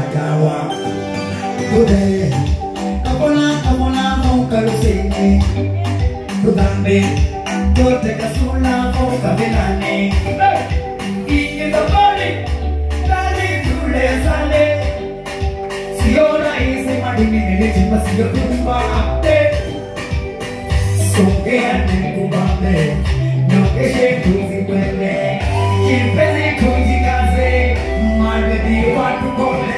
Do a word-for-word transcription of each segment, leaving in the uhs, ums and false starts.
dawa. Today, kapola kapola mo kalusini. Tudambe, tote kasula mo kabilani. Inge tabali, dali tule sale. Siora ise madini nilichimba siyo tumba apte. Songeane kubambe, nyokeshe kuzikwele. Kimpezi kujikaze, madedi watu kone.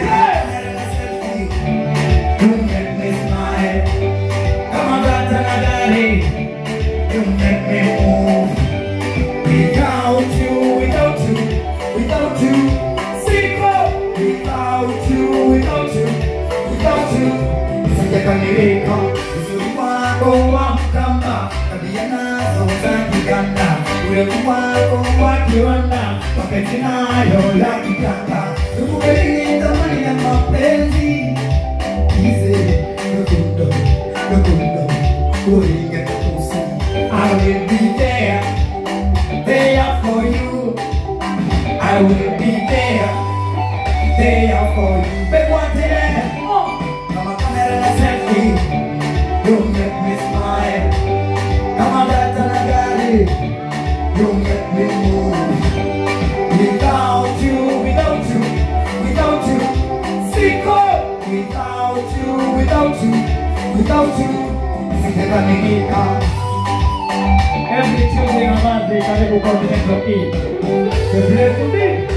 You make me smile, come on dance and daddy. You make me move. Without you, without you, without you, secret. Without you, without you, without you. Sijakamilika, uzuri wako wa mkamba, tabia nazo za kiganda, urefu wako wa kiwanda, mapenzi nayo ya kitanda. Ukweli thamani ya mapenzi, easy, rukundo, rukundo, kuringa kusi. I will be there, there for you. I will be there, there for you. Big one today. Come on, come here and selfie. You make me smile. Come on, that's an agari. You make me move. Without you, without you, without you, secret. Without you, without you, without you, sijakamilika. Every Tuesday and Wednesday, karibu kwa Continental E. The place to be.